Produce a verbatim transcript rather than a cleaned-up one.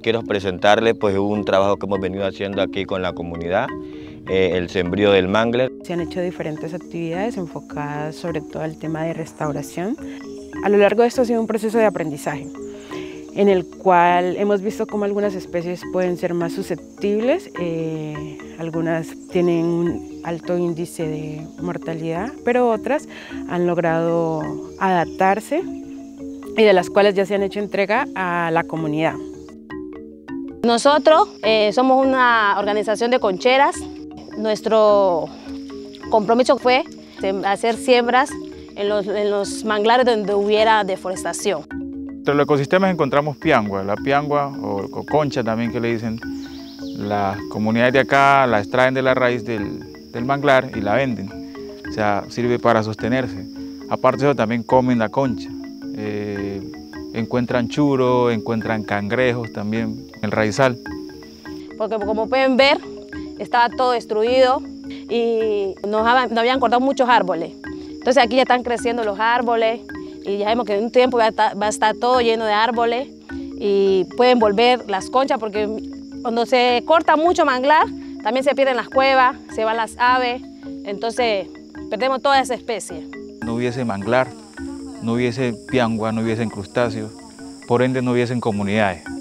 quiero presentarles pues un trabajo que hemos venido haciendo aquí con la comunidad, eh, el sembrío del manglar. Se han hecho diferentes actividades enfocadas sobre todo al tema de restauración. A lo largo de esto ha sido un proceso de aprendizaje, en el cual hemos visto cómo algunas especies pueden ser más susceptibles, eh, algunas tienen un alto índice de mortalidad, pero otras han logrado adaptarse y de las cuales ya se han hecho entrega a la comunidad. Nosotros eh, somos una organización de concheras. Nuestro compromiso fue hacer siembras en los, en los manglares donde hubiera deforestación. Entre los ecosistemas encontramos piangua, la piangua o, o concha también que le dicen. Las comunidades de acá la extraen de la raíz del, del manglar y la venden, o sea, sirve para sostenerse. Aparte de eso también comen la concha, eh, encuentran churo, encuentran cangrejos también en el raizal. Porque como pueden ver, estaba todo destruido y nos, nos habían cortado muchos árboles. Entonces aquí ya están creciendo los árboles y ya vemos que en un tiempo va a estar, va a estar todo lleno de árboles y pueden volver las conchas porque cuando se corta mucho manglar también se pierden las cuevas, se van las aves, entonces perdemos toda esa especie. No hubiese manglar, no hubiese piangua, no hubiesen crustáceos, por ende no hubiesen comunidades.